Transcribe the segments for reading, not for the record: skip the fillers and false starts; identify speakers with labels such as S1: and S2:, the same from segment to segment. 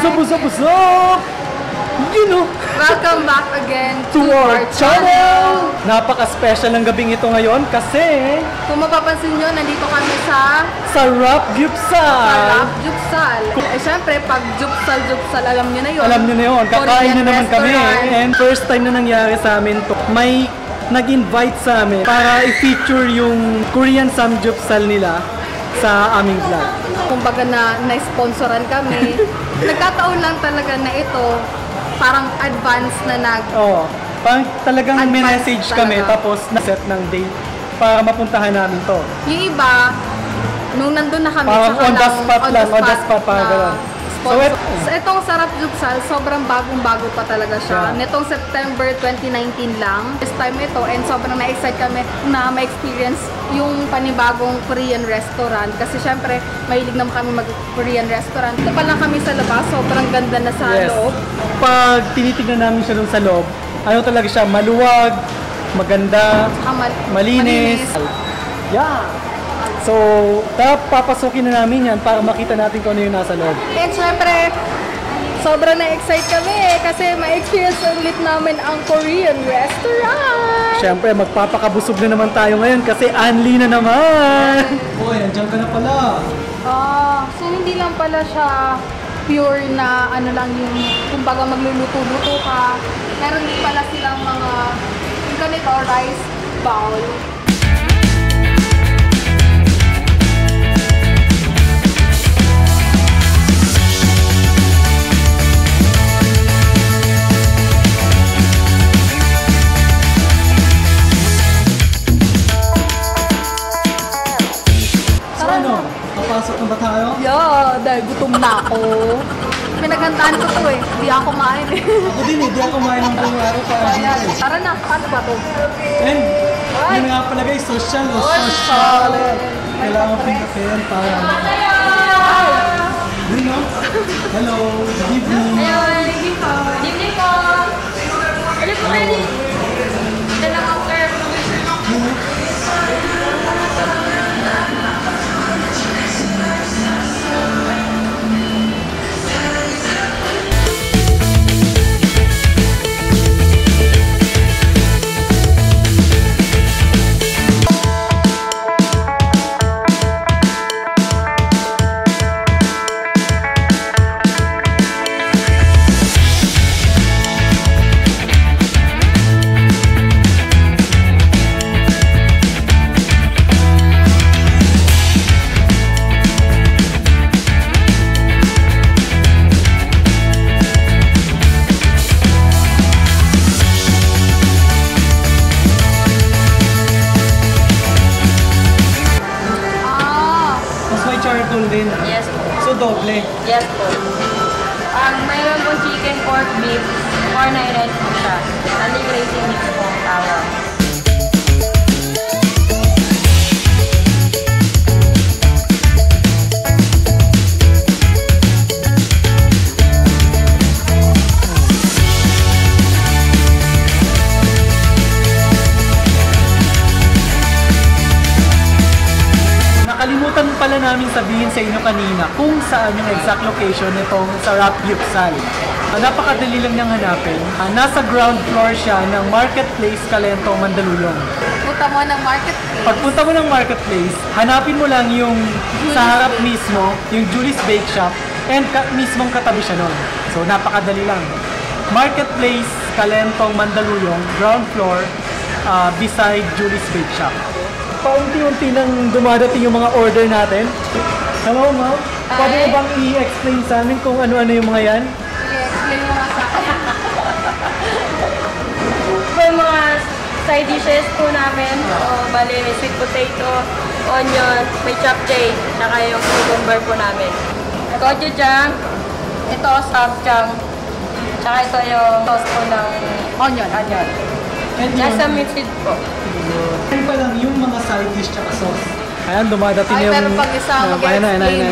S1: What's up? You know,
S2: Welcome back again
S1: to our channel! Napaka-special ng gabing ito ngayon kasi
S2: kung mapapansin nyo, nandito kami sa
S1: Sarap Gyupsal!
S2: Gyupsal. Eh syempre, pag Gyupsal, alam nyo na yun.
S1: Alam nyo na yun, kakain na naman kami. And first time na nangyari sa amin to. May nag-invite sa amin para i-feature yung Korean Samgyupsal nila sa aming vlog.
S2: Kumbaga na-sponsoran kami. Nagkataon lang talaga na ito parang advance na
S1: parang talagang may message kami
S2: talaga.
S1: Tapos na-set ng date para mapuntahan namin to.
S2: Yung iba, nung nandun na kami,
S1: parang on the spot parang gano'n.
S2: So itong Sarap Gyupsal, sobrang bagong-bago pa talaga siya.
S1: Yeah.
S2: Nitong September 2019 lang. This time ito, and sobrang na-excite kami na ma-experience yung panibagong Korean restaurant. Kasi syempre, mahilig naman kami mag-Korean restaurant. Ito pa lang kami sa labas, sobrang ganda na sa loob.
S1: Pag tinitignan namin siya dun sa loob, ano talaga siya, maluwag, maganda, malinis. Yeah! So, papasukin na namin yan para makita natin kung ano yung nasa loob.
S2: And syempre, sobrang na-excite kami kasi ma-experience ulit namin ang Korean restaurant.
S1: Syempre, magpapakabusog na naman tayo ngayon kasi Anli na naman! Uy, nandiyan ka na pala.
S2: So hindi lang pala siya pure na ano lang yung kumbaga magluluto-luto ka. Meron din pala silang mga yung ganito, rice bowl.
S1: Papasok na ba tayo?
S2: Yeah, dahil gutom na ako. Pinaghandaan ko to eh. Hindi ako kumain eh.
S1: Ako din eh, di ako kumain ng buong araw para dito eh.
S2: Tara na, paano ba to?
S1: And, yun nga pala guys, social. Kailangan pinakain para yun no? Hello, good evening.
S2: Good evening po. Good evening po. Ano po kayo? Dalawang serve.
S1: Din.
S3: Yes po.
S1: So, doble?
S3: Yes po. Mayroon po chicken, pork, beef, 499 po siya. Only crazy mix po ang tawag.
S1: Nakalimutan pala namin sabihin sa inyo kanina kung saan yung exact location nitong Sarap Gyupsal. Napakadali lang niyang hanapin. Nasa ground floor siya ng Marketplace Calento, Mandaluyong.
S2: Punta mo ng Marketplace.
S1: Pagpunta mo ng Marketplace, hanapin mo lang yung sa harap mismo, yung Julie's Bake Shop, and mismong katabi siya nun. So napakadali lang. Marketplace Calento, Mandaluyong, ground floor, beside Julie's Bake Shop. Paunti-unti nang dumadating yung mga order natin. Hello, ma'am. Pwede mo bang i-explain sa amin kung ano-ano yung mga yan?
S2: I-explain mo nga sa akin.
S3: Yung mga side dishes po namin, bali may sweet potato, onion, may chapchae, saka yung cucumber po namin. Gochujang, ito samjang, saka ito yung sauce po ng onion.
S1: And
S3: Sesame seed po.
S1: Ano pa lang yung mga side dish tsaka sauce. Ayan, dumadating yung...
S2: Pero pag isa mag-explain.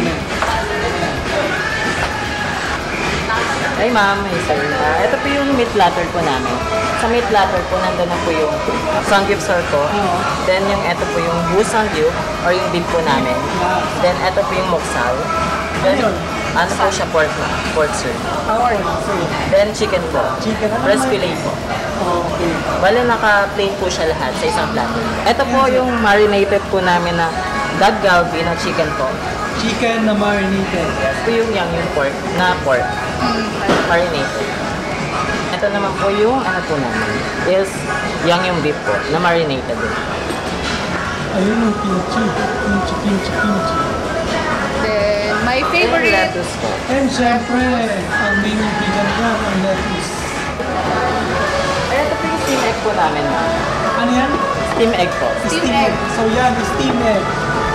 S4: Ay ma'am, hey sir. Ito po yung meat platter po namin. Sa meat platter po, nandun na po yung samgyeopsal po. Then yung ito po yung busanggyeop or yung beef po namin. Then ito po yung moksal. Then, Ano po siya, pork sir.
S1: Okay, so,
S4: Then chicken po.
S1: Chicken, ano
S4: Breast
S1: naman?
S4: fillet po.
S1: okay.
S4: Bale, naka-plain po siya lahat sa isang plato. Ito po yung marinated po namin na dog galbi na chicken po.
S1: Chicken na marinated.
S4: Ito yung pork marinated. Ito naman po yung ano po namin is yung beef po na marinated din.
S1: Ayun yung kimchi.
S2: Then, my
S4: And
S2: favorite,
S4: lettuce po.
S1: And syempre, ang main ingredient dyan, ang lettuce.
S4: Ay, ito po yung steam egg po namin, ma'am.
S1: Ano yan?
S4: Steam egg po.
S2: Steam egg.
S1: So yan, steam egg.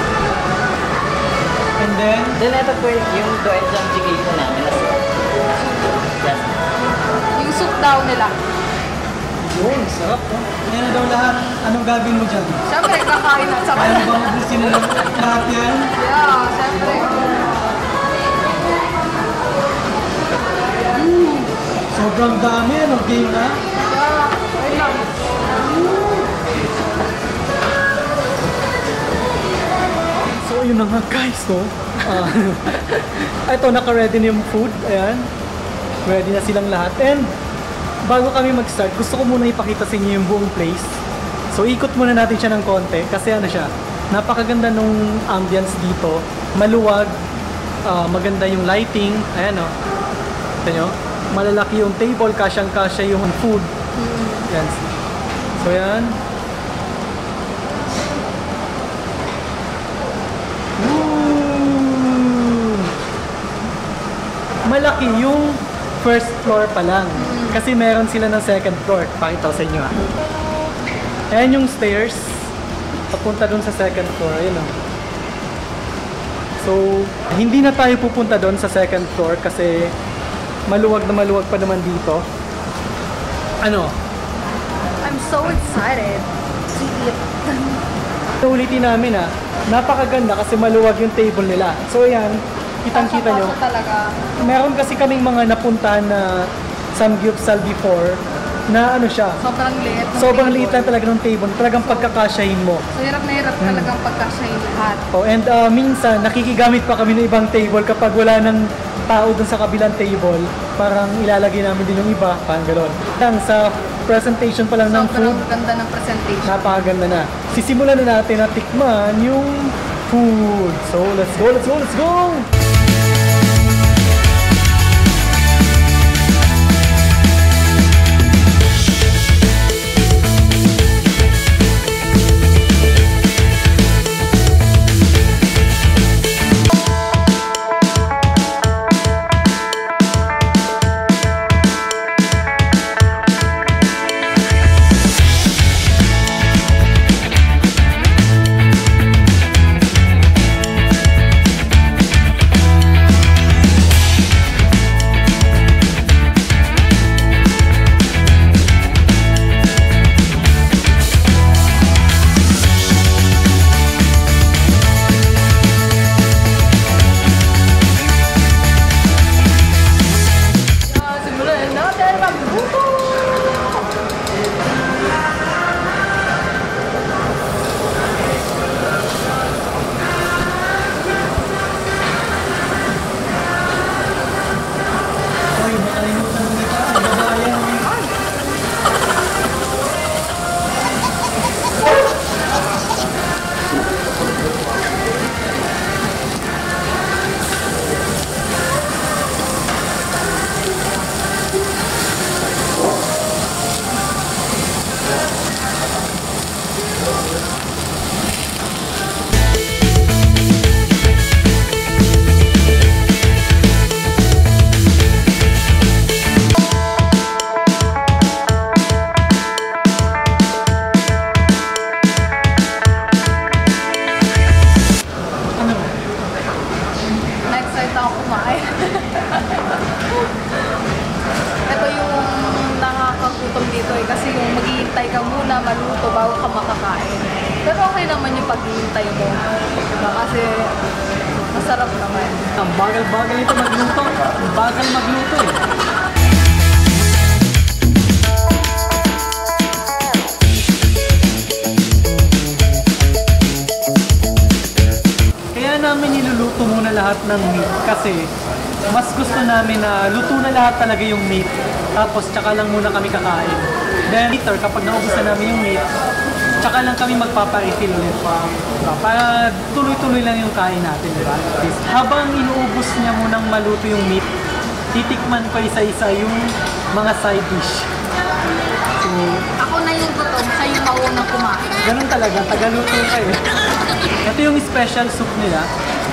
S1: And then,
S4: Then ito po yung doenjang jjigae po namin. Yes.
S2: yung soup daw nila.
S1: yun, sarap. No? Yan na daw lahat. Anong gagawin mo dyan?
S2: Siyempre, kakain na sa
S1: Kaya bang ubusin na lahat yan?
S2: Yeah, siyempre.
S1: Sobrang dami, ano? Game na?
S2: Yeah, wait lang.
S1: So, yun na nga guys, no? Ito, naka-ready na yung food. Ayan. Ready na silang lahat. And, bago kami mag-start, gusto ko muna ipakita sa inyo yung buong place. So, ikot muna natin siya ng konti. Kasi ano siya, napakaganda nung ambience dito. Maluwag. Maganda yung lighting. Ayan, no? Ito nyo? Malalaki yung table. Kasyang-kasya yung food. Yan. So, yan. Malaki yung first floor pa lang. Kasi meron sila ng second floor. Pakita ko sa inyo ha. Ayan yung stairs. Papunta dun sa second floor. Ayun o. So, hindi na tayo pupunta dun sa second floor kasi maluwag na maluwag pa naman dito. Ano?
S2: I'm so excited. See it.
S1: Ulitin namin ha. Napakaganda kasi maluwag yung table nila. So, ayan. Kitang-kita nyo.
S2: Pasok talaga.
S1: Meron kasi kaming mga napuntahan na samgyupsal before na ano siya.
S2: Sobrang liit. ng
S1: Sobrang
S2: table.
S1: liit lang talaga ng table. Talagang pagkakasyahin mo.
S2: So, hirap na hirap talagang pagkasyahin lahat.
S1: Oh, and minsan, nakikigamit pa kami ng ibang table kapag wala ng tao dun sa kabilang table. Parang ilalagay namin din yung iba. Parang gano'n. Lang sa presentation pa lang ng
S2: Sobrang
S1: food,
S2: ganda ng presentation.
S1: napakaganda na. Sisimulan na natin na tikman yung food. So, let's go, let's go, let's go!
S2: Simulan natin magluto!
S1: Ay, nakalimutan mo nito. Ang babayan. Ano?
S2: Na-excite ako kumain. Ito yung nakakagutom dito kasi yung maghihintay ka muna maluto bago ka makakain. Pero okay naman yung paghihintay mo. Diba? Kasi masarap naman.
S1: Ang bagal-bagal ito magluto. Ang bagal magluto eh. Kaya namin niluluto muna lahat ng meat kasi mas gusto namin na luto na lahat talaga yung meat. Tapos tsaka lang muna kami kakain. Then later, kapag naubos na namin yung meat, tsaka lang kami magpapa-refill ulit. Para tuloy-tuloy lang yung kain natin, di ba? Habang inuubos niya munang maluto yung meat, titikman ko isa-isa yung mga side dish. So,
S2: Ako na yung gutom, siya yung maunang kumain.
S1: ganun talaga, tagaluto ka eh. Ito yung special soup nila.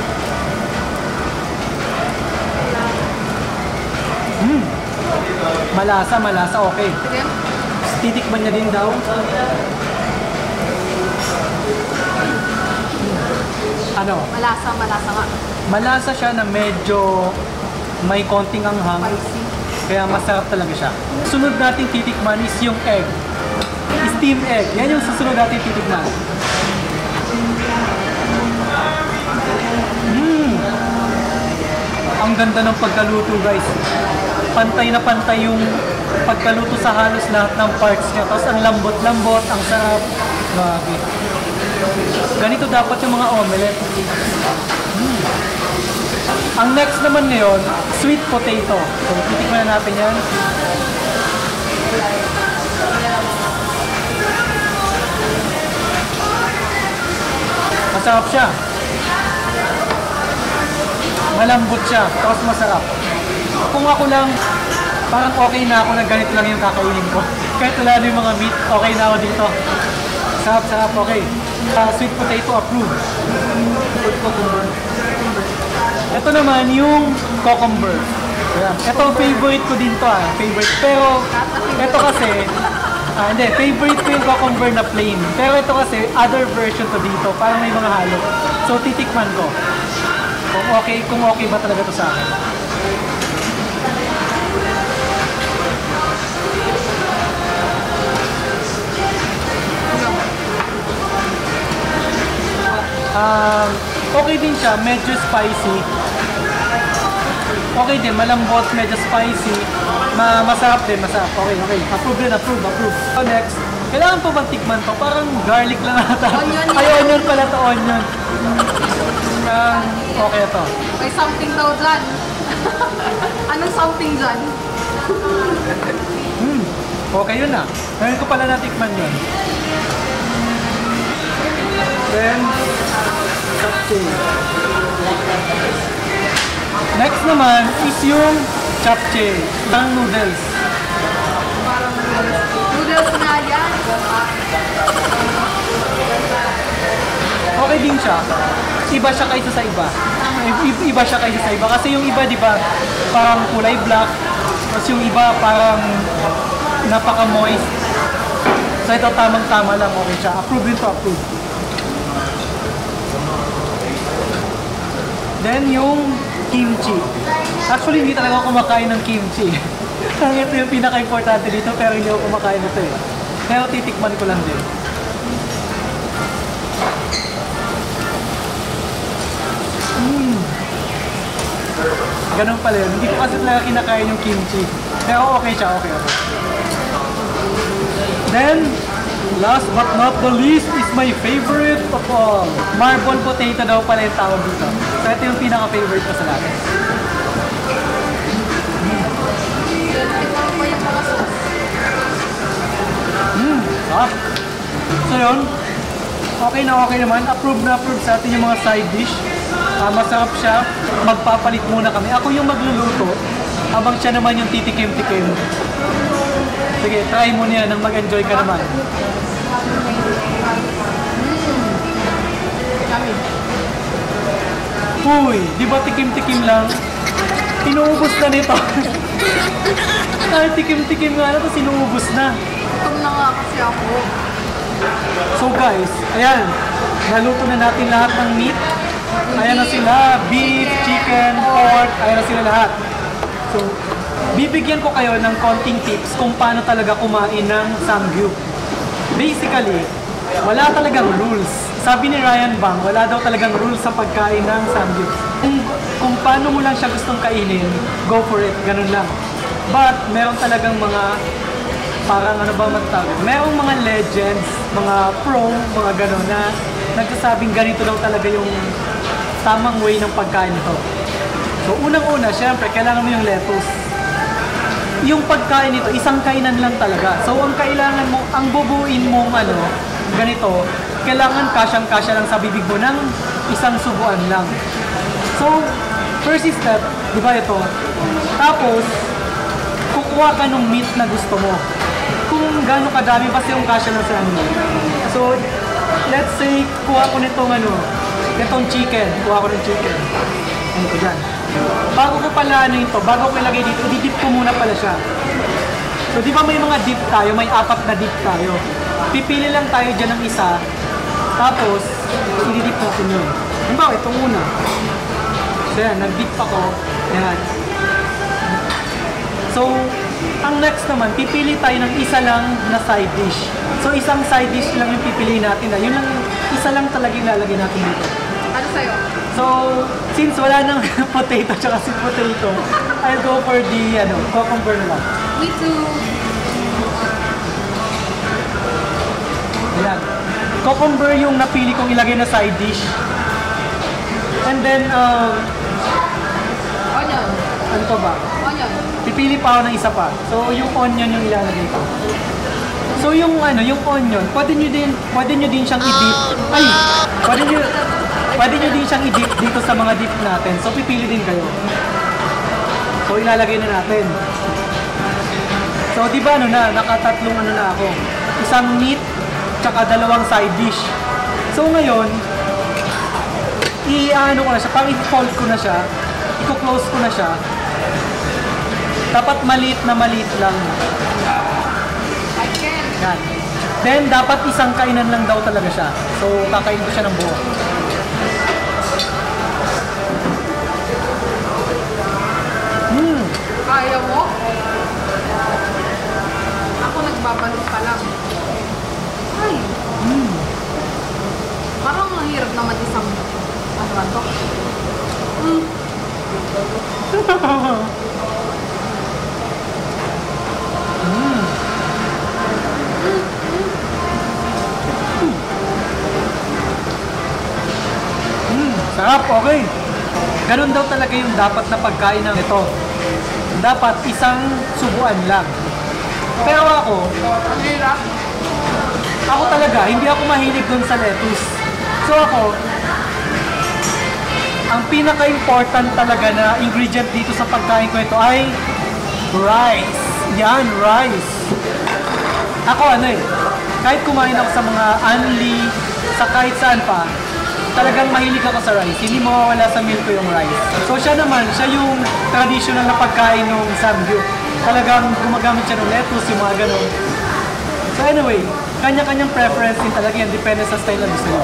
S1: Malasa, okay.
S2: Sige.
S1: Titikman niya din daw. Ano?
S2: Malasa nga.
S1: Malasa siya na medyo may konting anghang.
S2: Spicy.
S1: Kaya masarap talaga siya. Sunod natin titikman is yung egg. Steam egg. Yan yung susunod natin titikman. Ang ganda ng pagkaluto, guys. Pantay na pantay yung pagkaluto sa halos lahat ng parts niya. Tapos ang lambot-lambot, ang sarap. Grabe. Ganito dapat yung mga omelette. Ang next naman ngayon, sweet potato. So, titikman na natin yan. Masarap siya. Malambot siya, tapos masarap. Kung ako lang, parang okay na ako na ganito lang yung kakainin ko. Kahit wala na yung mga meat, okay na ako dito. Sarap, okay. Sweet potato approved. Ito naman yung cucumber. Ayan. Ito favorite ko din to favorite. Pero ito kasi, hindi, favorite ko yung cucumber na plain. Pero ito kasi, other version to dito. Parang may mga halo. So titikman ko. Kung okay ba talaga to sa akin. Okay din siya, medyo spicy. Okay din, malambot, medyo spicy. Masarap din, masarap. Okay. Approve. So next, kailangan pa bang tikman to? Parang garlic lang ata.
S2: Onion yan.
S1: Ay, onion pala to, onion. Okay to.
S2: May something daw dyan. Anong something dyan?
S1: Okay yun na. Ngayon ko pala natikman yun. Then, chapchae. Next naman is yung chapchae. Ng noodles.
S2: Noodles nga yan.
S1: Okay din siya. Iba siya kaysa sa iba. Iba siya kaysa sa iba. Kasi yung iba, di ba, parang kulay black. Tapos yung iba, parang napaka-moist. So ito, tamang-tama lang. Okay siya. Approve din to, approve. Then yung kimchi. Actually, hindi talaga ako kumakain ng kimchi. Ito yung pinaka-importante dito, pero hindi ako kumakain nito eh. Pero titikman ko lang din. Ganun pala yun. Hindi ko kasi talaga kinakain yung kimchi. Pero okay siya, okay. Then, last but not the least is my favorite of all. Marble potato daw pala yung tawag dito. So ito yung pinaka-favorite ko sa lahat. Sarap. So yun, okay naman. Approve na approve sa atin yung mga side dish. Masarap siya. Magpapalit muna kami. Ako yung magluluto, habang siya naman yung titikim-tikim. Sige, try mo niya nang mag-enjoy ka naman. Uy, di ba tikim-tikim lang? Inuubos na nito. Kahit tikim-tikim nga na to, sinuubos na.
S2: Gutom na nga kasi ako.
S1: So guys, ayan. Naluto na natin lahat ng meat. Ayan na sila, beef, chicken, pork, ayan na sila lahat. So, bibigyan ko kayo ng konting tips kung paano talaga kumain ng samgyup. Basically, wala talagang rules. Sabi ni Ryan Bang, wala daw talagang rules sa pagkain ng samgyup. Kung paano mo lang siya gustong kainin, go for it, ganun lang. But, meron talagang mga, parang ano ba magtawag? Merong mga legends, mga pro, mga ganun na nagsasabing ganito daw talaga yung tamang way ng pagkain nito. So So, unang-una, syempre, kailangan mo yung lettuce. Yung pagkain nito, isang kainan lang talaga. So, ang kailangan mo, ang bubuin mong ganito, kailangan kasyang-kasya lang sa bibig mo ng isang subuan lang. So, first step, di ba ito? Tapos, kukuha ka ng meat na gusto mo. Kung gaano kadami, basta yung kasya lang sa ano. So, let's say, kuha ko itong chicken. Kuha ko ng chicken. Ano ko dyan. Bago ko pala bago ko ilagay dito, i-dip ko muna pala siya. So, di ba may mga dip tayo? May 4 na dip tayo. Pipili lang tayo dyan ng isa. Tapos, i-dip natin yun. Halimbawa, ito muna. So, yan, nag-dip ako. Yan. So, ang next naman, pipili tayo ng isa lang na side dish. So, isang side dish lang yung pipiliin natin. Yun lang, isa lang talaga yung lalagay natin dito.
S2: Ano sa'yo?
S1: So, since wala nang potato tsaka sweet potato, I'll go for the cucumber na lang.
S2: Me too.
S1: Ayan. Cucumber yung napili kong ilagay na side dish. And then,
S2: Onion.
S1: ano to ba?
S2: Onion.
S1: Pipili pa ako ng isa pa. So, yung onion yung ilalagay ko. So, yung onion, pwede nyo din siyang i-dip. Ay! Pwede nyo din siyang i-dip dito sa mga dip natin. So, pipili din kayo. So, ilalagay na natin. So, di ba nakatatlong na ako. Isang meat, tsaka 2 side dish. So, ngayon, ko na siya, pang i-fold ko na siya, i-close ko na siya. Dapat maliit lang. Yan. Then, dapat isang kainan lang daw talaga siya. So, kakain ko siya ng buo.
S2: Kaya mo? Ako nagbabalot pa lang. Ay. Parang mahirap naman isang to.
S1: Sarap, okay. Ganun daw talaga yung dapat na pagkain ng ito. Dapat isang subuan lang. Pero
S2: Ang hirap.
S1: ako talaga, hindi ako mahilig dun sa lettuce. So ako, ang pinaka-important talaga na ingredient dito sa pagkain ko ito ay rice. Yan, rice. Ako kahit kumain ako sa mga Anli, sa kahit saan pa, talagang mahilig ako sa rice. Hindi mawawala sa meal ko yung rice. So siya yung traditional na pagkain ng Samgyup. Talagang gumagamit siya ng lettuce, yung mga ganun. So anyway, kanya-kanyang preference din talaga yan. Depende sa style na gusto nyo.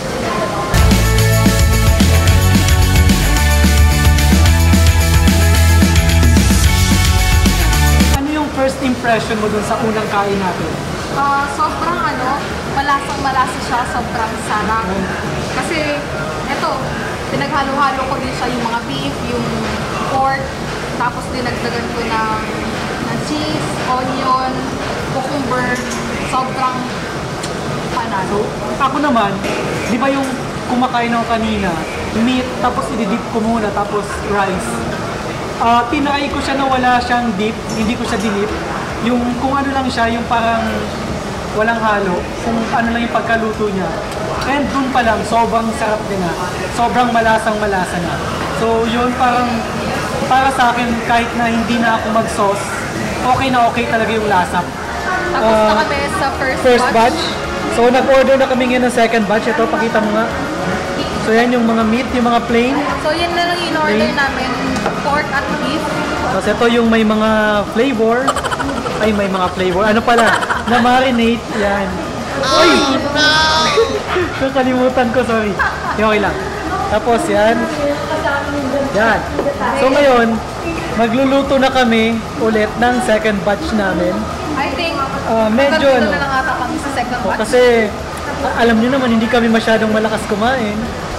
S1: Ano yung first impression mo dun sa unang kain natin?
S2: Sobrang malasang-malasa siya, sobrang sarap. Kasi, pinaghalo-halo ko din siya yung mga beef, yung pork, tapos dinagdagan ko ng cheese, onion, cucumber, sobrang panalo.
S1: Ako naman, di ba yung kumakain ako kanina, meat, tapos i-dip ko muna, tapos rice. Tinry ko siya na wala siyang dip, hindi ko siya dinip. Yung kung ano lang siya, yung parang walang halo, kung ano lang yung pagkaluto niya. And dun pa lang, sobrang sarap din na. Sobrang malasang-malasa na. So yun, para sa akin, kahit na hindi na ako mag-sauce, okay na okay talaga yung lasa.
S2: Tapos na kami sa
S1: First batch. So nag-order na kami ngayon ng second batch. Ito, pakita mo nga. So yan yung mga meat, yung mga plain.
S2: So yan na lang yung in-order namin, pork at beef.
S1: Tapos ito yung may mga flavor. Ay, may mga flavor. Ano pala? Na marinate. Yan. Ay! Nakalimutan ko, sorry. Okay lang. Tapos yan. Yan. So ngayon, magluluto na kami ulit ng second batch namin.
S2: I think,
S1: medyo
S2: na lang ata kami sa second batch.
S1: Kasi alam niyo naman, hindi kami masyadong malakas kumain.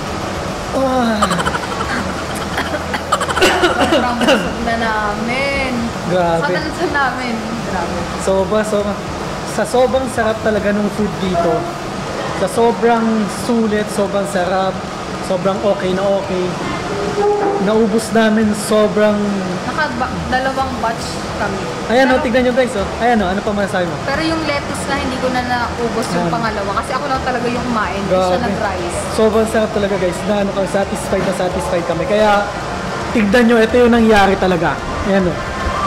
S2: Sobrang busog na namin.
S1: Grabe.
S2: Sa namin. Grabe.
S1: Sa sobrang sarap talaga ng food dito. Sa sobrang sulit, sobrang sarap, sobrang okay na okay. naubos namin sobrang...
S2: Dalawang batch kami.
S1: Ayan o, tignan nyo guys. Oh. Ayan o, ano pa masasabi mo?
S2: Pero yung lettuce na hindi ko na naubos yung
S1: Ayan.
S2: pangalawa. Kasi ako lang talaga yung kumain. Hindi siya
S1: Grabe.
S2: nag-rice.
S1: Sobrang sarap talaga guys. Na ano, satisfied kami. Kaya tignan nyo, ito yung nangyari talaga. Ayan o.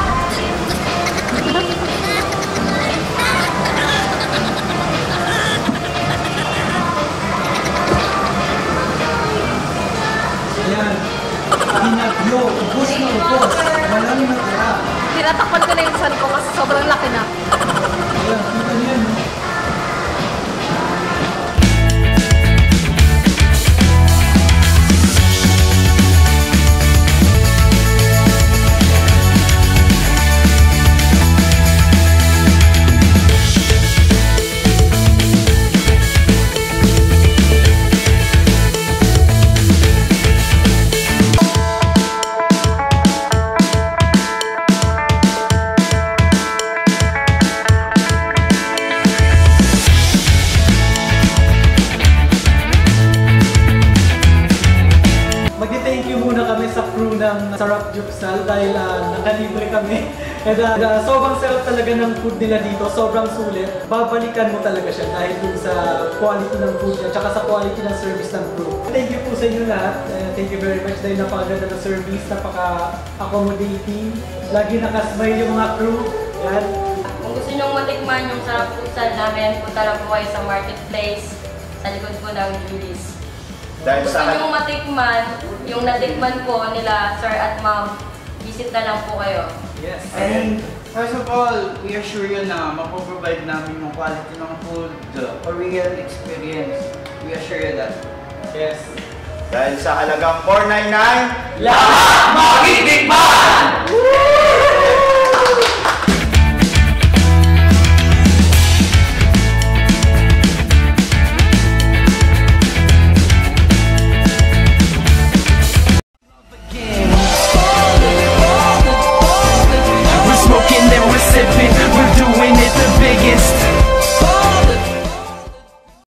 S1: Ayan. Hinagyo. Ubus na ubus. Walang natira.
S2: Tinatakpan ko na yung san ko kasi sobrang laki na.
S1: Ayan, kita nyo yan. Mag-thank you muna kami sa crew ng Sarap Jupsal dahil nakalibre kami. And sobrang sarap talaga ng food nila dito, sobrang sulit. Babalikan mo talaga siya dahil dun sa quality ng food niya, tsaka sa quality ng service ng crew. Thank you po sa inyo lahat. Thank you very much dahil napakaganda ng service, napaka-accommodating. Lagi nakasmile yung mga crew. Yan.
S3: Kung gusto nyong matikman yung sarap futsal namin, punta lang po kayo sa marketplace sa likod po ng Julie's.
S5: Dahil
S3: Gusto
S5: sa
S3: nyong matikman yung natikman po nila Sir at Ma'am, visit na lang po kayo.
S1: Yes.
S5: And first of all, we assure you na mapoprovide namin yung quality ng food, a real experience. We assure you that.
S1: Yes.
S5: Dahil sa halagang $4.99,
S1: Lahat magitikman!